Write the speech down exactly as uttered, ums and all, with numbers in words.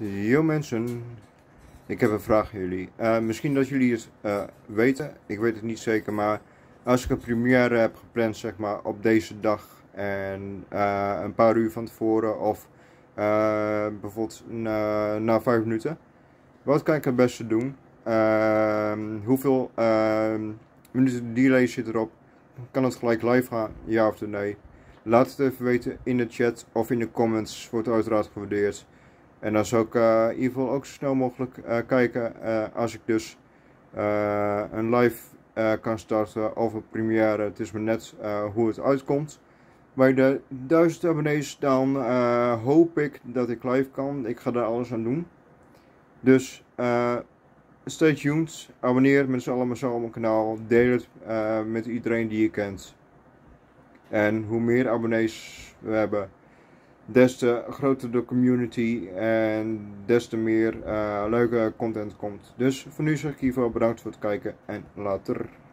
Yo mensen, ik heb een vraag voor jullie. Uh, misschien dat jullie het uh, weten, ik weet het niet zeker, maar als ik een première heb gepland zeg maar op deze dag en uh, een paar uur van tevoren of uh, bijvoorbeeld na, na vijf minuten, wat kan ik het beste doen? Uh, hoeveel uh, minuten delay zit erop? Kan het gelijk live gaan, ja of nee? Laat het even weten in de chat of in de comments, wordt uiteraard gewaardeerd. En dan zou ik uh, in ieder geval ook zo snel mogelijk uh, kijken uh, als ik dus uh, een live uh, kan starten of een première. Het is maar net uh, hoe het uitkomt. Bij de duizend abonnees dan uh, hoop ik dat ik live kan. Ik ga daar alles aan doen. Dus uh, stay tuned. Abonneer met z'n allen zo op mijn kanaal. Deel het uh, met iedereen die je kent. En hoe meer abonnees we hebben, des te groter de community en des te meer uh, leuke content komt. Dus voor nu zeg ik hiervoor bedankt voor het kijken en later.